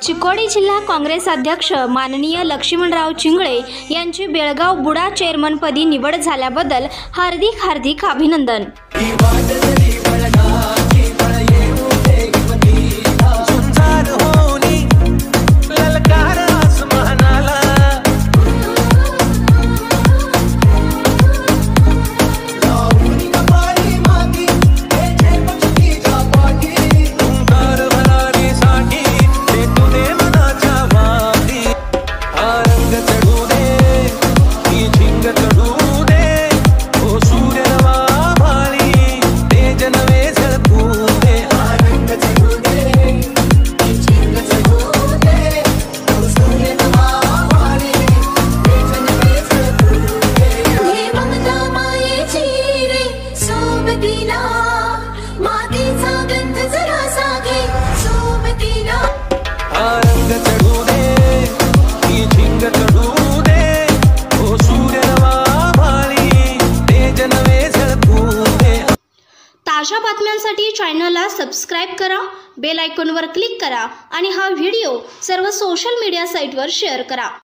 चिकोडी जिल्हा काँग्रेस अध्यक्ष माननीय लक्ष्मणराव चिंगळे यांची बेळगाव बुडा चेअरमनपदी निवड झाल्याबद्दल हार्दिक अभिनंदन। ताज्या बातम्यांसाठी चॅनलला सबस्क्राइब करा, बेल आयकॉनवर क्लिक करा आणि हा व्हिडिओ सर्व सोशल मीडिया साइटवर शेअर करा।